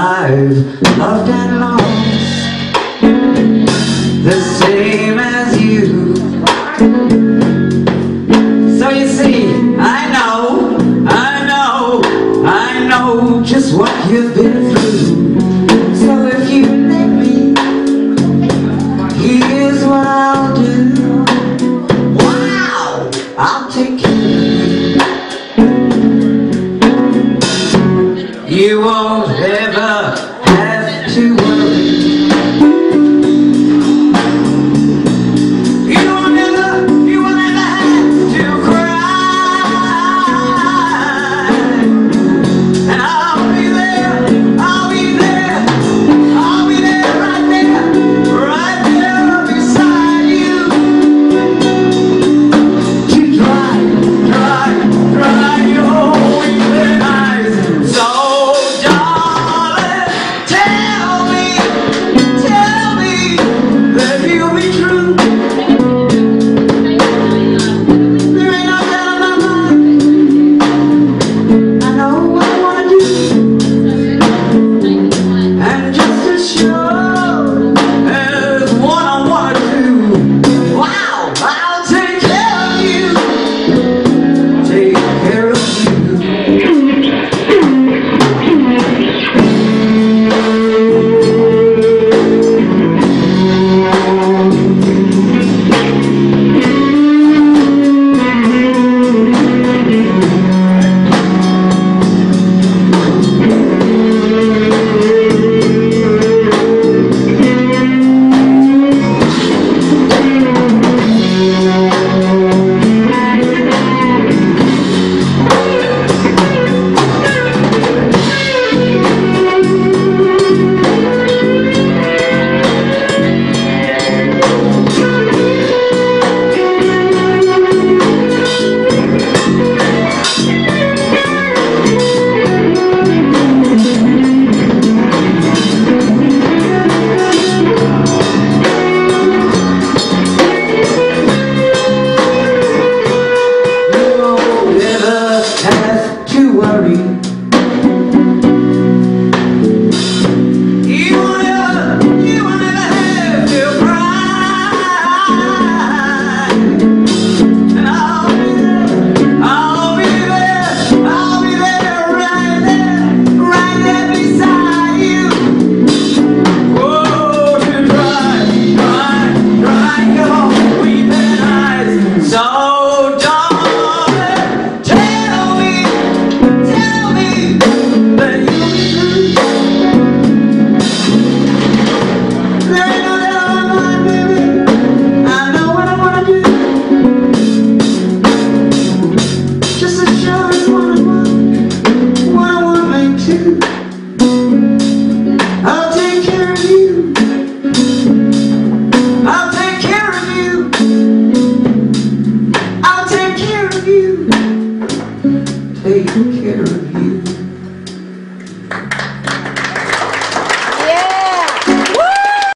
I've loved and lost, the same as you. So you see, I know just what you've been through. So if you let me, here's what I'll do. Wow, I'll take care of you. You won't ever have to worry. I'll take care of you. I'll take care of you. I'll take care of you. Take care of you.